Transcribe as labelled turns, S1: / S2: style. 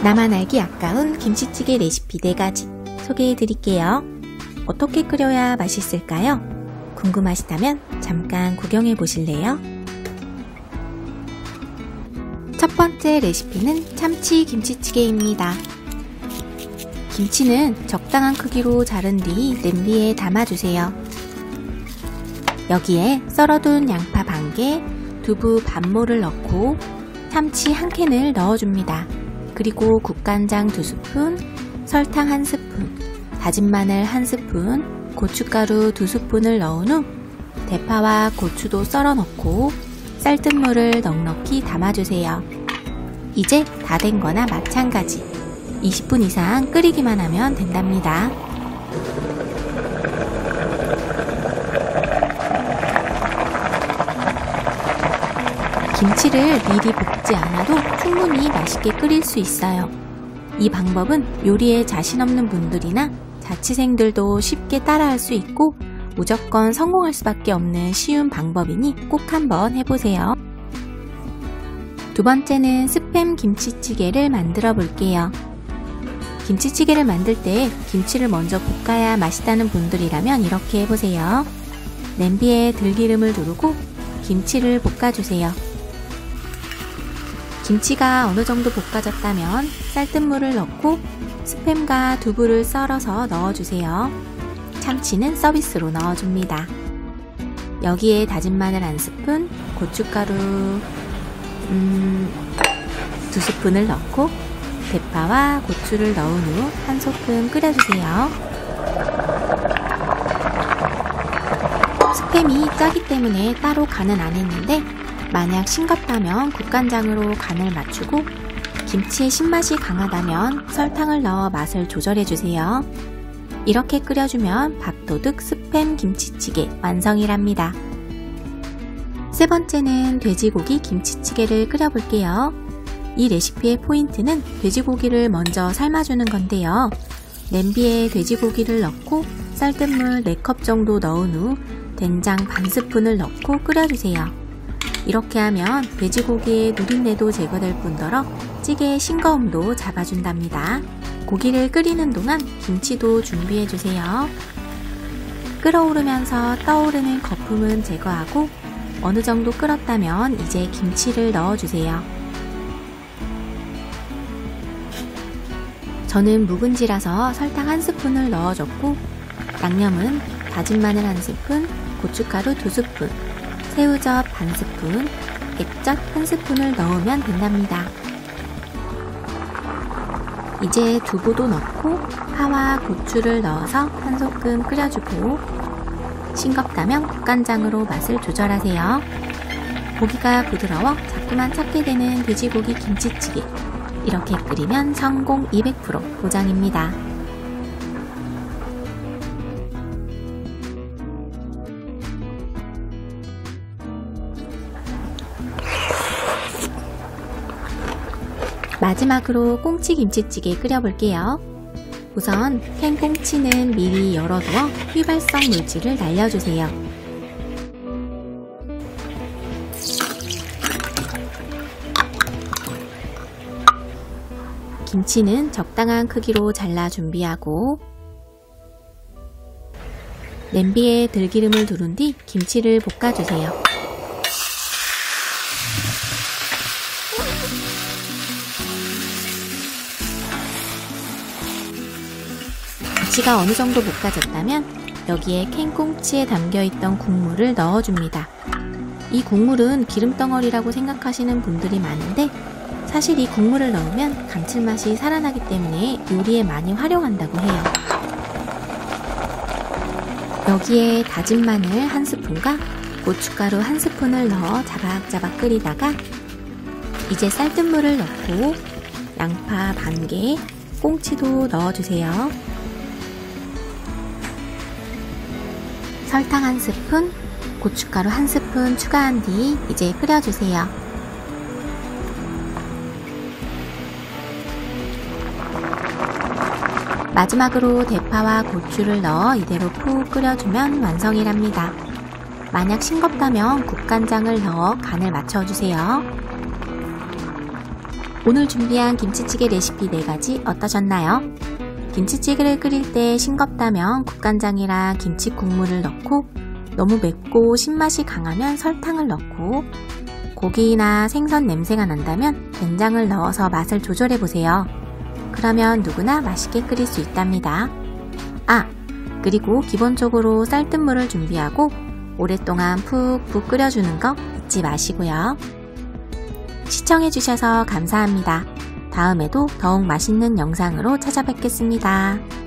S1: 나만 알기 아까운 김치찌개 레시피 4가지 소개해 드릴게요. 어떻게 끓여야 맛있을까요? 궁금하시다면 잠깐 구경해 보실래요? 첫 번째 레시피는 참치 김치찌개입니다. 김치는 적당한 크기로 자른 뒤 냄비에 담아주세요. 여기에 썰어둔 양파 반개, 두부 반모를 넣고 참치 1캔을 넣어줍니다. 그리고 국간장 2스푼, 설탕 1스푼, 다진 마늘 1스푼, 고춧가루 2스푼을 넣은 후 대파와 고추도 썰어 넣고 쌀뜨물을 넉넉히 담아주세요. 이제 다 된 거나 마찬가지 20분 이상 끓이기만 하면 된답니다. 김치를 미리 볶지 않아도 충분히 맛있게 끓일 수 있어요. 이 방법은 요리에 자신 없는 분들이나 자취생들도 쉽게 따라할 수 있고 무조건 성공할 수밖에 없는 쉬운 방법이니 꼭 한번 해보세요. 두 번째는 스팸 김치찌개를 만들어 볼게요. 김치찌개를 만들 때 김치를 먼저 볶아야 맛있다는 분들이라면 이렇게 해보세요. 냄비에 들기름을 두르고 김치를 볶아주세요. 김치가 어느 정도 볶아졌다면 쌀뜨물을 넣고 스팸과 두부를 썰어서 넣어주세요. 참치는 서비스로 넣어줍니다. 여기에 다진 마늘 1스푼, 고춧가루 2스푼을 넣고 대파와 고추를 넣은 후 1소끔 끓여주세요. 스팸이 짜기 때문에 따로 간은 안 했는데 만약 싱겁다면 국간장으로 간을 맞추고 김치의 신맛이 강하다면 설탕을 넣어 맛을 조절해주세요. 이렇게 끓여주면 밥도둑 스팸 김치찌개 완성이랍니다. 세 번째는 돼지고기 김치찌개를 끓여볼게요. 이 레시피의 포인트는 돼지고기를 먼저 삶아주는 건데요. 냄비에 돼지고기를 넣고 쌀뜨물 4컵 정도 넣은 후 된장 반스푼을 넣고 끓여주세요. 이렇게 하면 돼지고기의 누린내도 제거될 뿐더러 찌개의 싱거움도 잡아준답니다. 고기를 끓이는 동안 김치도 준비해주세요. 끓어오르면서 떠오르는 거품은 제거하고 어느 정도 끓었다면 이제 김치를 넣어주세요. 저는 묵은지라서 설탕 1스푼을 넣어줬고 양념은 다진 마늘 1스푼, 고춧가루 2스푼, 새우젓 반스푼, 액젓 1스푼을 넣으면 된답니다. 이제 두부도 넣고 파와 고추를 넣어서 1소끔 끓여주고 싱겁다면 국간장으로 맛을 조절하세요. 고기가 부드러워 자꾸만 찾게 되는 돼지고기 김치찌개. 이렇게 끓이면 성공 200% 보장입니다. 마지막으로 꽁치 김치찌개 끓여볼게요. 우선 캔 꽁치는 미리 열어두어 휘발성 물질을 날려주세요. 김치는 적당한 크기로 잘라 준비하고 냄비에 들기름을 두른 뒤 김치를 볶아주세요. 김치가 어느 정도 볶아졌다면 여기에 캔꽁치에 담겨있던 국물을 넣어줍니다. 이 국물은 기름덩어리라고 생각하시는 분들이 많은데 사실 이 국물을 넣으면 감칠맛이 살아나기 때문에 요리에 많이 활용한다고 해요. 여기에 다진 마늘 1스푼과 고춧가루 1스푼을 넣어 자박자박 끓이다가 이제 쌀뜨물을 넣고 양파 반개, 꽁치도 넣어주세요. 설탕 1스푼, 고춧가루 1스푼 추가한 뒤 이제 끓여주세요. 마지막으로 대파와 고추를 넣어 이대로 푹 끓여주면 완성이랍니다. 만약 싱겁다면 국간장을 넣어 간을 맞춰주세요. 오늘 준비한 김치찌개 레시피 4가지 어떠셨나요? 김치찌개를 끓일 때 싱겁다면 국간장이랑 김치 국물을 넣고 너무 맵고 신맛이 강하면 설탕을 넣고 고기나 생선 냄새가 난다면 된장을 넣어서 맛을 조절해보세요. 그러면 누구나 맛있게 끓일 수 있답니다. 그리고 기본적으로 쌀뜨물을 준비하고 오랫동안 푹푹 끓여주는 거 잊지 마시고요. 시청해주셔서 감사합니다. 다음에도 더욱 맛있는 영상으로 찾아뵙겠습니다.